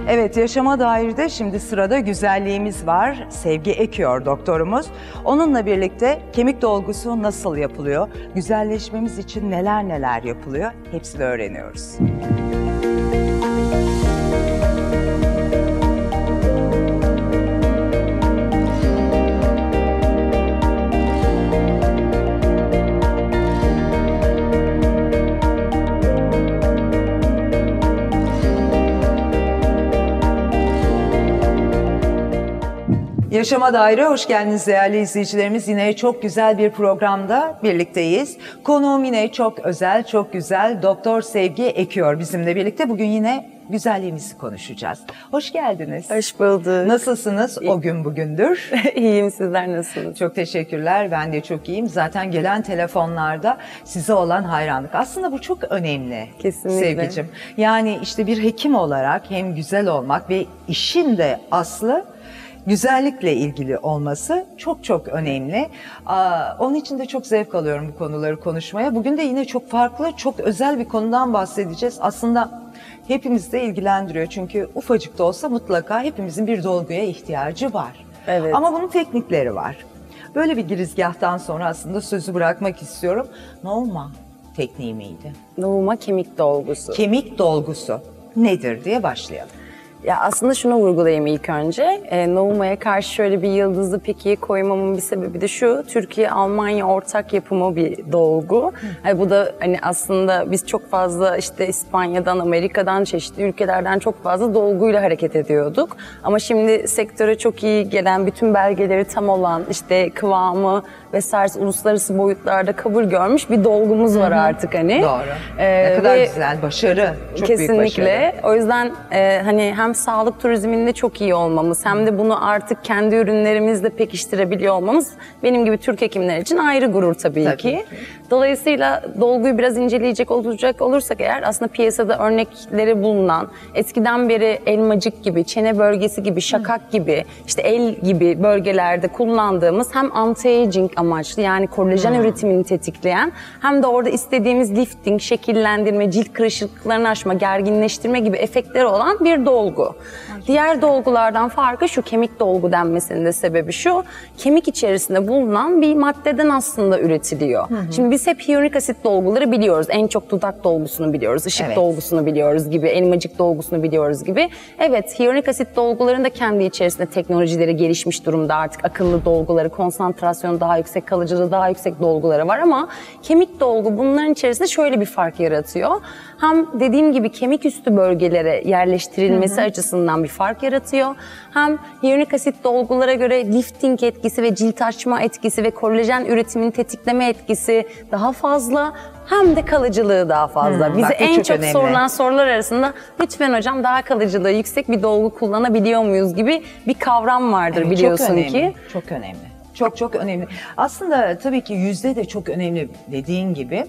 Evet, Yaşama Dair'de şimdi sırada güzelliğimiz var. Sevgi Ekiyor doktorumuz. Onunla birlikte kemik dolgusu nasıl yapılıyor? Güzelleşmemiz için neler neler yapılıyor? Hepsini öğreniyoruz. Yaşama Daire, hoş geldiniz değerli izleyicilerimiz. Yine çok güzel bir programda birlikteyiz. Konuğum yine çok özel, çok güzel. Doktor Sevgi Ekiyor bizimle birlikte. Bugün yine güzelliğimizi konuşacağız. Hoş geldiniz. Hoş bulduk. Nasılsınız? O gün bugündür. İyiyim, sizler nasılsınız? Çok teşekkürler. Ben de çok iyiyim. Zaten gelen telefonlarda size olan hayranlık. Aslında bu çok önemli. Kesinlikle. Sevgicim. Yani işte bir hekim olarak hem güzel olmak ve işin de aslı güzellikle ilgili olması çok çok önemli. Onun için de çok zevk alıyorum bu konuları konuşmaya. Bugün de yine çok farklı, çok özel bir konudan bahsedeceğiz. Aslında hepimizi de ilgilendiriyor. Çünkü ufacık da olsa mutlaka hepimizin bir dolguya ihtiyacı var. Evet. Ama bunun teknikleri var. Böyle bir girizgahtan sonra aslında sözü bırakmak istiyorum. Nouma tekniği miydi? Nouma kemik dolgusu. Kemik dolgusu nedir diye başlayalım. Ya aslında şunu vurgulayayım ilk önce. Nouma'ya karşı şöyle bir yıldızlı pikiyi koymamın bir sebebi de şu. Türkiye-Almanya ortak yapımı bir dolgu. Bu da hani aslında biz çok fazla işte İspanya'dan, Amerika'dan, çeşitli ülkelerden çok fazla dolguyla hareket ediyorduk. Ama şimdi sektöre çok iyi gelen, bütün belgeleri tam olan, işte kıvamı vesaire uluslararası boyutlarda kabul görmüş bir dolgumuz var artık hani. Doğru. Ne kadar güzel, başarı. Çok büyük başarı. Kesinlikle. O yüzden hani hem sağlık turizminde çok iyi olmamız hem de bunu artık kendi ürünlerimizle pekiştirebiliyor olmamız benim gibi Türk hekimler için ayrı gurur tabii ki. Dolayısıyla dolguyu biraz inceleyecek olursak eğer aslında piyasada örnekleri bulunan, eskiden beri elmacık gibi, çene bölgesi gibi, şakak gibi, işte el gibi bölgelerde kullandığımız hem anti-aging amaçlı yani kolajen üretimini tetikleyen hem de orada istediğimiz lifting, şekillendirme, cilt kırışıklıklarını aşma, gerginleştirme gibi efektleri olan bir dolgu. Diğer dolgulardan farkı şu, kemik dolgu denmesinin de sebebi şu, kemik içerisinde bulunan bir maddeden aslında üretiliyor. Şimdi biz hep hyaluronik asit dolguları biliyoruz. En çok dudak dolgusunu biliyoruz, ışık dolgusunu biliyoruz gibi, elmacık dolgusunu biliyoruz gibi. Evet, hyaluronik asit dolguların da kendi içerisinde teknolojileri gelişmiş durumda artık. Akıllı dolguları, konsantrasyonu daha yüksek, kalıcılığı daha yüksek dolguları var ama kemik dolgu bunların içerisinde şöyle bir fark yaratıyor. Hem dediğim gibi kemik üstü bölgelere yerleştirilmesi açısından bir fark yaratıyor. Hem hyaluronik asit dolgulara göre lifting etkisi ve cilt açma etkisi ve kolajen üretimini tetikleme etkisi daha fazla. Hem de kalıcılığı daha fazla. Bize en çok sorulan sorular arasında lütfen hocam daha kalıcılığı yüksek bir dolgu kullanabiliyor muyuz gibi bir kavram vardır biliyorsun ki. Çok önemli. Çok çok önemli. Aslında tabii ki yüzde de çok önemli dediğin gibi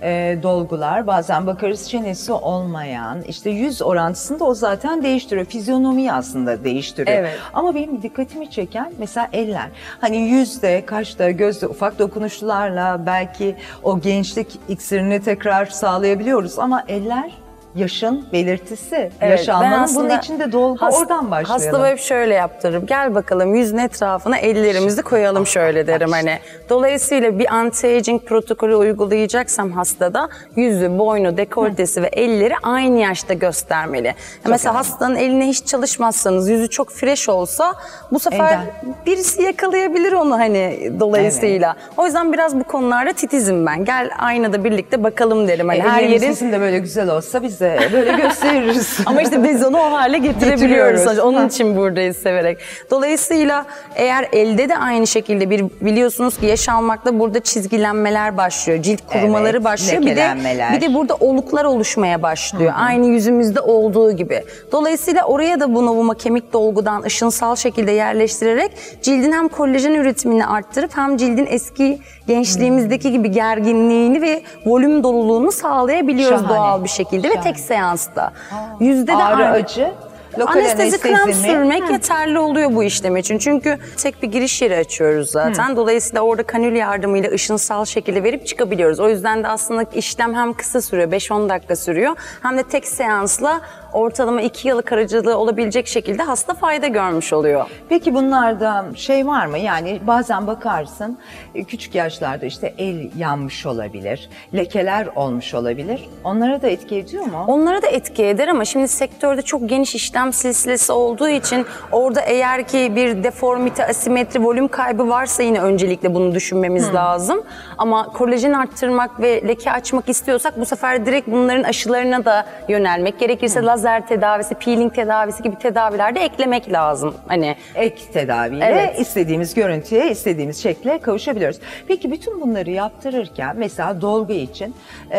dolgular bazen bakarız çenesi olmayan işte yüz orantısında o zaten değiştiriyor. Fizyonomiyi aslında değiştiriyor. Evet. Ama benim dikkatimi çeken mesela eller. Hani yüzde, kaşta, gözde ufak dokunuşlarla belki o gençlik iksirini tekrar sağlayabiliyoruz ama eller yaşın belirtisi, yaş almanın. Bunun için de dolgu oradan başlayalım. Hastama hep şöyle yaptırırım. Gel bakalım yüzün etrafına ellerimizi koyalım şöyle derim hani. Dolayısıyla bir anti-aging protokolü uygulayacaksam hastada yüzü, boynu, dekoltesi ve elleri aynı yaşta göstermeli. Mesela hastanın eline hiç çalışmazsanız yüzü çok fresh olsa bu sefer birisi yakalayabilir onu hani dolayısıyla. O yüzden biraz bu konularda titizim ben. Gel aynada birlikte bakalım derim. Hani her yerin sizin de böyle güzel olsa biz de böyle gösteririz. Ama işte biz onu o hale getirebiliyoruz. Onun için buradayız severek. Dolayısıyla eğer elde de aynı şekilde biliyorsunuz ki yaş almakta burada çizgilenmeler başlıyor. Cilt kurumaları başlıyor. Bir de burada oluklar oluşmaya başlıyor. Aynı yüzümüzde olduğu gibi. Dolayısıyla oraya da bu Nouma kemik dolgudan ışınsal şekilde yerleştirerek cildin hem kolajen üretimini arttırıp hem cildin eski gençliğimizdeki gibi gerginliğini ve volüm doluluğunu sağlayabiliyoruz doğal bir şekilde ve tek seansta. Ağrı, acı Lokal Anestezi krem anestezi mi? sürmek yeterli oluyor bu işlem için. Çünkü tek bir giriş yeri açıyoruz zaten. Dolayısıyla orada kanül yardımıyla ışınsal şekilde verip çıkabiliyoruz. O yüzden de aslında işlem hem kısa sürüyor, 5-10 dakika sürüyor. Hem de tek seansla ortalama 2 yıllık aracılığı olabilecek şekilde hasta fayda görmüş oluyor. Peki bunlarda şey var mı? Yani bazen bakarsın küçük yaşlarda işte el yanmış olabilir, lekeler olmuş olabilir. Onlara da etki ediyor mu? Onlara da etki eder ama şimdi sektörde çok geniş işlem silsilesi olduğu için orada eğer ki bir deformite, asimetri, volüm kaybı varsa yine öncelikle bunu düşünmemiz lazım. Ama kolajen arttırmak ve leke açmak istiyorsak bu sefer direkt bunların aşılarına da yönelmek gerekirse lazer tedavisi, peeling tedavisi gibi tedaviler de eklemek lazım. Hani Ek tedaviyle Evet. istediğimiz görüntüye, istediğimiz şekle kavuşabiliyoruz. Peki bütün bunları yaptırırken mesela dolgu için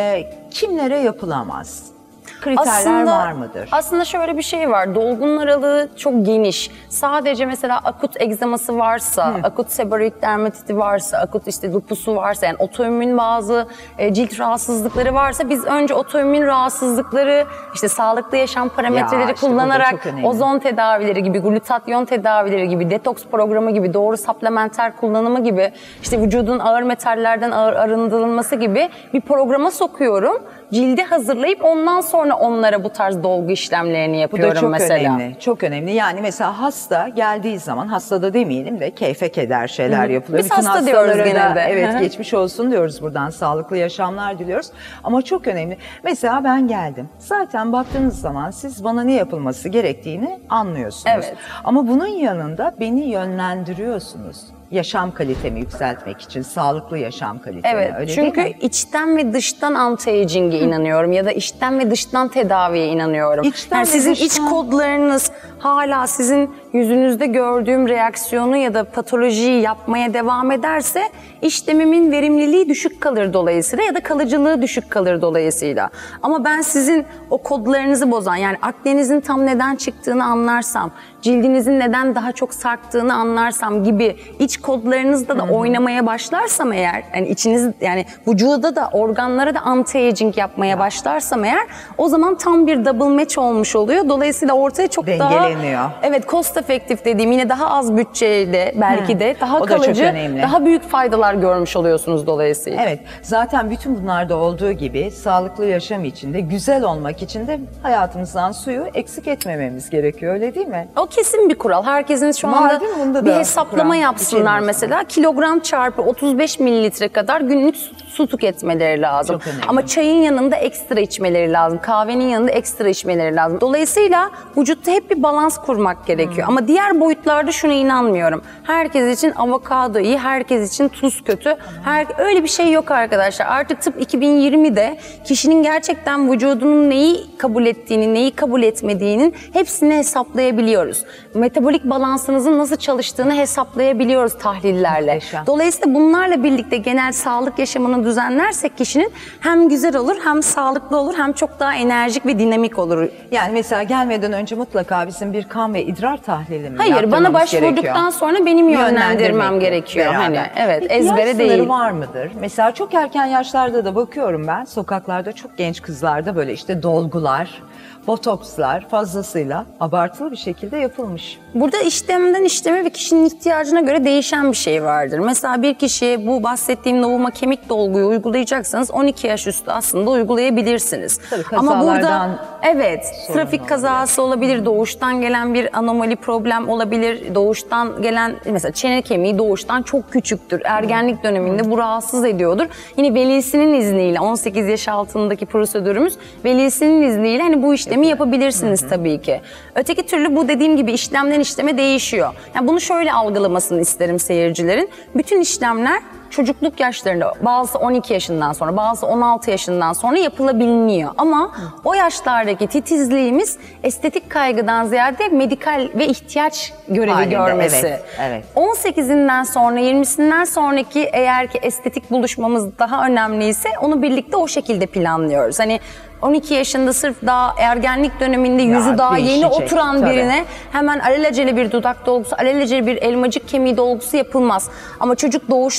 kimlere yapılamaz? Kriterler var mıdır? Aslında şöyle bir şey var. Dolgunun aralığı çok geniş. Sadece mesela akut egzaması varsa, akut seborreik dermatiti varsa, akut işte lupusu varsa, yani otoimmün bazı cilt rahatsızlıkları varsa biz önce otoimmün rahatsızlıkları, işte sağlıklı yaşam parametreleri işte bu da kullanarak çok önemli. ozon tedavileri gibi, glutatyon tedavileri gibi, detoks programı gibi, doğru supplementer kullanımı gibi, işte vücudun ağır metallerden arındırılması gibi bir programa sokuyorum. Cildi hazırlayıp ondan sonra onlara bu tarz dolgu işlemlerini Bu da yapıyorum çok mesela. önemli. Çok önemli. Yani mesela hasta geldiği zaman, hasta da demeyelim de keyfe keder şeyler yapılıyor. Biz hasta diyoruz hastalara da genelde. evet geçmiş olsun diyoruz buradan. Sağlıklı yaşamlar diliyoruz. Ama çok önemli. Mesela ben geldim. Zaten baktığınız zaman siz bana ne yapılması gerektiğini anlıyorsunuz. Evet. Ama bunun yanında beni yönlendiriyorsunuz. Yaşam kalitemi yükseltmek için, sağlıklı yaşam kalitemi. Evet, Öyle çünkü değil mi? içten ve dıştan anti-aging'e inanıyorum ya da içten ve dıştan tedaviye inanıyorum. İçten yani ve sizin dıştan. iç kodlarınız hala sizin yüzünüzde gördüğüm reaksiyonu ya da patolojiyi yapmaya devam ederse işlemimin verimliliği düşük kalır dolayısıyla ya da kalıcılığı düşük kalır dolayısıyla. Ama ben sizin o kodlarınızı bozan, yani aknenizin tam neden çıktığını anlarsam, cildinizin neden daha çok sarktığını anlarsam gibi iç kodlarınızda da oynamaya başlarsam eğer, yani içiniz, yani vücuda da organlara da anti-aging yapmaya başlarsam eğer, o zaman tam bir double match olmuş oluyor. Dolayısıyla ortaya çok Dengeleniyor. daha cost effective dediğim, yine daha az bütçeyle belki de daha O da çok kalıcı, önemli. daha büyük faydalar görmüş oluyorsunuz dolayısıyla. Evet, zaten bütün bunlarda olduğu gibi sağlıklı yaşam için de, güzel olmak için de hayatımızdan suyu eksik etmememiz gerekiyor, öyle değil mi? O kesin bir kural. Herkesin şu Var anda değil mi? Bunda bir da hesaplama kural yapsınlar içerim mesela. Kilogram çarpı 35 mililitre kadar günlük su tüketmeleri lazım. Çok önemli. Ama çayın yanında ekstra içmeleri lazım. Kahvenin yanında ekstra içmeleri lazım. Dolayısıyla vücutta hep bir balans kurmak gerekiyor. Ama diğer boyutlarda şuna inanmıyorum. Herkes için avokado iyi, herkes için tuz kötü. Öyle bir şey yok arkadaşlar. Artık tıp 2020'de kişinin gerçekten vücudunun neyi kabul ettiğini, neyi kabul etmediğinin hepsini hesaplayabiliyoruz. Metabolik balansınızın nasıl çalıştığını hesaplayabiliyoruz tahlillerle. Muhteşem. Dolayısıyla bunlarla birlikte genel sağlık yaşamını düzenlersek kişinin hem güzel olur, hem sağlıklı olur, hem çok daha enerjik ve dinamik olur. Yani mesela gelmeden önce mutlaka bizim bir kan ve idrar tahlili mi Hayır, bana yaptırmamız başvurduktan gerekiyor? sonra benim yönlendirmem Yönlendirmek gerekiyor. beraber. Hani evet, Peki ezbere yaş değil. sınırı var mıdır? Mesela çok erken yaşlarda da bakıyorum ben, sokaklarda çok genç kızlarda böyle işte dolgular, botokslar fazlasıyla abartılı bir şekilde yapılmış. Burada işlemden işleme ve kişinin ihtiyacına göre değişen bir şey vardır. Mesela bir kişiye bu bahsettiğim Novuma kemik dolguyu uygulayacaksanız 12 yaş üstü aslında uygulayabilirsiniz. Tabii, Ama burada kazalardan evet, sorun trafik kazası olabilir, doğuştan gelen bir anomali problem olabilir, doğuştan gelen mesela çene kemiği doğuştan çok küçüktür. Ergenlik döneminde bu rahatsız ediyordur. Yine velisinin izniyle 18 yaş altındaki prosedürümüz velisinin izniyle hani bu işlemi yapabilirsiniz tabii ki. Öteki türlü bu dediğim gibi işlemden işleme değişiyor. Yani bunu şöyle algılamasını isterim seyircilerin. Bütün işlemler çocukluk yaşlarında, bazısı 12 yaşından sonra, bazısı 16 yaşından sonra yapılabiliyor. Ama o yaşlardaki titizliğimiz estetik kaygıdan ziyade medikal ve ihtiyaç görevi Halinde, görmesi. evet, evet. 18'inden sonra, 20'sinden sonraki eğer ki estetik buluşmamız daha önemliyse onu birlikte o şekilde planlıyoruz. Hani 12 yaşında sırf daha ergenlik döneminde yüzü daha yeni değişecek, oturan tabii. birine hemen alelacele bir dudak dolgusu, alelacele bir elmacık kemiği dolgusu yapılmaz. Ama çocuk doğuştan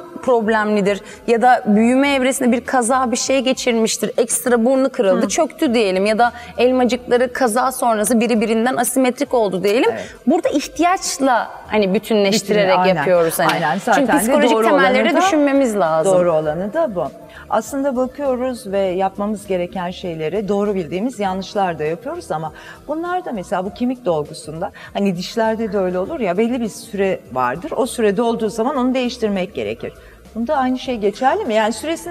problemlidir ya da büyüme evresinde bir kaza bir şey geçirmiştir. Ekstra burnu kırıldı, çöktü diyelim ya da elmacıkları kaza sonrası biri birinden asimetrik oldu diyelim. Evet. Burada ihtiyaçla hani bütünleştirerek Aynen. yapıyoruz hani. Aynen. Zaten Çünkü de psikolojik doğru temelleri olanı da- düşünmemiz lazım. Doğru olanı da bu. Aslında bakıyoruz ve yapmamız gereken şeyleri doğru bildiğimiz yanlışlar da yapıyoruz ama bunlar da mesela bu kemik dolgusunda hani dişlerde de öyle olur ya belli bir süre vardır. O süre dolduğu zaman onu değiştirmek gerekir. Bunda aynı şey geçerli mi? Yani süresi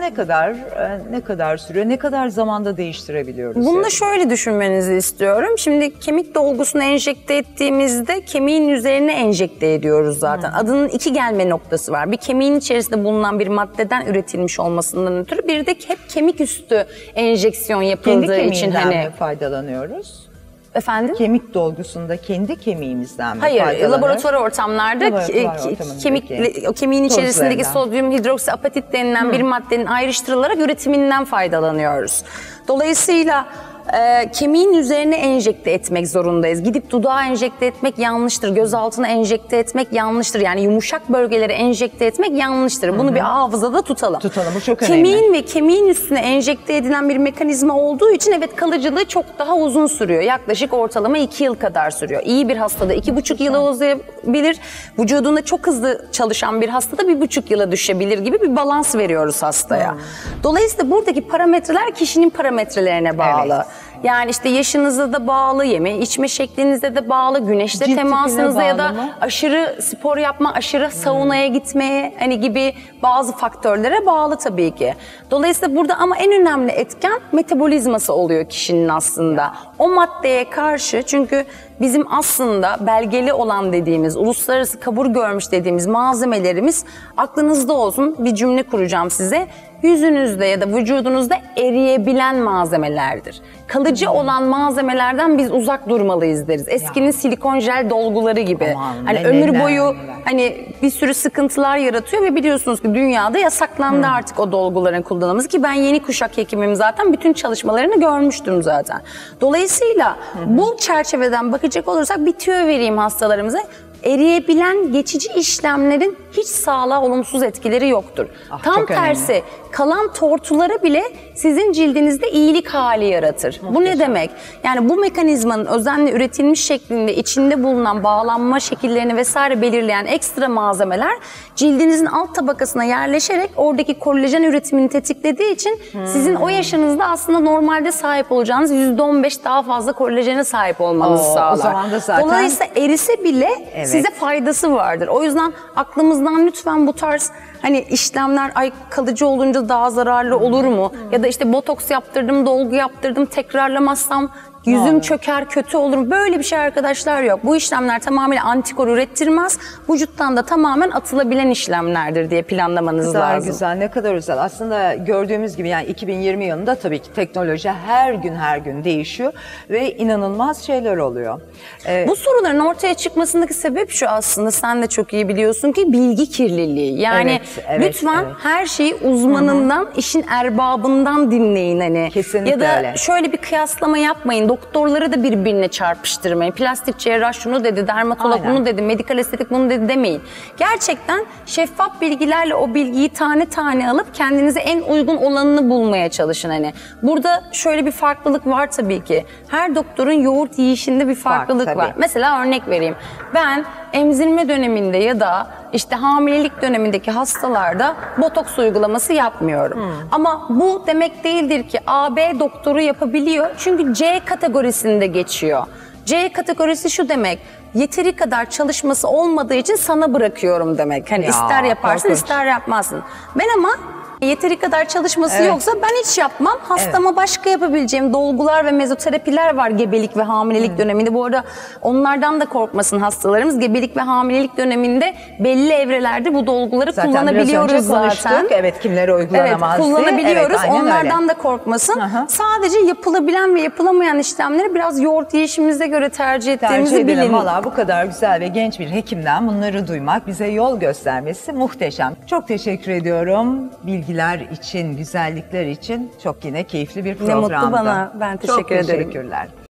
ne kadar sürüyor, ne kadar zamanda değiştirebiliyoruz? Bunu da yani? şöyle düşünmenizi istiyorum. Şimdi kemik dolgusunu enjekte ettiğimizde kemiğin üzerine enjekte ediyoruz zaten. Adının iki gelme noktası var. Bir kemiğin içerisinde bulunan bir maddeden üretilmiş olmasından ötürü bir de hep kemik üstü enjeksiyon Kendi yapıldığı için kemiğinden hani mi faydalanıyoruz? efendim? Kemik dolgusunda kendi kemiğimizden mi Hayır, faydalanıyoruz? laboratuvar ortamlarda Laboratuvar ortamındaki o kemiğin içerisindeki tozlarından. sodyum hidroksiapatit denilen bir maddenin ayrıştırılarak üretiminden faydalanıyoruz. Dolayısıyla kemiğin üzerine enjekte etmek zorundayız. Gidip dudağa enjekte etmek yanlıştır. Göz altına enjekte etmek yanlıştır. Yani yumuşak bölgelere enjekte etmek yanlıştır. Bunu bir hafızada tutalım. Tutalım, bu çok Kemiğin önemli. ve kemiğin üstüne enjekte edilen bir mekanizma olduğu için evet kalıcılığı çok daha uzun sürüyor. Yaklaşık ortalama 2 yıl kadar sürüyor. İyi bir hastada 2,5 yıla uzayabilir. Vücudunda çok hızlı çalışan bir hastada 1,5 yıla düşebilir gibi bir balans veriyoruz hastaya. Dolayısıyla buradaki parametreler kişinin parametrelerine bağlı. Evet. Yani işte yaşınıza da bağlı, yeme içme şeklinize de bağlı, güneşte Cilt tipine temasınıza ya da bağlı mı? aşırı spor yapma, aşırı saunaya gitmeye hani gibi bazı faktörlere bağlı tabii ki. Dolayısıyla burada ama en önemli etken metabolizması oluyor kişinin aslında. O maddeye karşı çünkü bizim aslında belgeli olan dediğimiz, uluslararası kabul görmüş dediğimiz malzemelerimiz aklınızda olsun bir cümle kuracağım size. Yüzünüzde ya da vücudunuzda eriyebilen malzemelerdir. Kalıcı olan malzemelerden biz uzak durmalıyız deriz. Eskinin silikon jel dolguları gibi. Aman, Hani neler, ömür boyu neler. hani bir sürü sıkıntılar yaratıyor ve biliyorsunuz ki dünyada yasaklandı artık o dolguların kullanılması ki ben yeni kuşak hekimim zaten bütün çalışmalarını görmüştüm zaten. Dolayısıyla bu çerçeveden bakacak olursak bir tüyo vereyim hastalarımıza. Eriyebilen geçici işlemlerin hiç sağlığa olumsuz etkileri yoktur. Tam çok önemli. tersi kalan tortuları bile sizin cildinizde iyilik hali yaratır. Bu ne demek? Yani bu mekanizmanın özenle üretilmiş şeklinde içinde bulunan bağlanma şekillerini vesaire belirleyen ekstra malzemeler cildinizin alt tabakasına yerleşerek oradaki kolajen üretimini tetiklediği için sizin o yaşınızda aslında normalde sahip olacağınız %15 daha fazla kolajene sahip olmanızı Oo, o sağlar. zaman da zaten- Dolayısıyla erise bile Evet. size faydası vardır. O yüzden aklımızdan lütfen bu tarz hani işlemler ay kalıcı olunca daha zararlı olur mu? Ya da işte botoks yaptırdım, dolgu yaptırdım, tekrarlamazsam yüzüm çöker, kötü olur mu? Böyle bir şey arkadaşlar yok. Bu işlemler tamamıyla antikor ürettirmez. Vücuttan da tamamen atılabilen işlemlerdir diye planlamanız Ne kadar lazım. güzel, ne kadar güzel. Aslında gördüğümüz gibi yani 2020 yılında tabii ki teknoloji her gün değişiyor ve inanılmaz şeyler oluyor. Bu soruların ortaya çıkmasındaki sebep şu aslında sen de çok iyi biliyorsun ki bilgi kirliliği. Yani Evet, lütfen evet. her şeyi uzmanından, işin erbabından dinleyin hani. Kesinlikle ya da öyle. şöyle bir kıyaslama yapmayın. Doktorları da birbirine çarpıştırmayın. Plastik cerrah şunu dedi, dermatolog Aynen. bunu dedi, medikal estetik bunu dedi demeyin. Gerçekten şeffaf bilgilerle o bilgiyi tane tane alıp kendinize en uygun olanını bulmaya çalışın hani. Burada şöyle bir farklılık var tabii ki. Her doktorun yoğurt yiyişinde bir farklılık tabii. var. Mesela örnek vereyim. Ben emzirme döneminde ya da işte hamilelik dönemindeki hastalarda botoks uygulaması yapmıyorum. Ama bu demek değildir ki A, B doktoru yapabiliyor. Çünkü C kategorisinde geçiyor. C kategorisi şu demek. Yeteri kadar çalışması olmadığı için sana bırakıyorum demek. Hani Ya, ister yaparsın korkunç. ister yapmazsın. Ben ama yeteri kadar çalışması Evet. yoksa ben hiç yapmam. Hastama başka yapabileceğim dolgular ve mezoterapiler var gebelik ve hamilelik döneminde. Bu arada onlardan da korkmasın hastalarımız. Gebelik ve hamilelik döneminde belli evrelerde bu dolguları Zaten kullanabiliyoruz biraz önce konuştuk. zaten. Evet, kimlere uygulanamaz Evet, diye. kullanabiliyoruz. Evet, aynen Onlardan öyle. da korkmasın. Aha. Sadece yapılabilen ve yapılamayan işlemleri biraz yoğurt yiyişimize göre tercih ettiğimizi Tercih edelim. bilin. Valla bu kadar güzel ve genç bir hekimden bunları duymak, bize yol göstermesi muhteşem. Çok teşekkür ediyorum bilgiler için, güzellikler için. Çok yine keyifli bir Ne programdı. mutlu bana. Ben teşekkür Çok ederim. teşekkürler.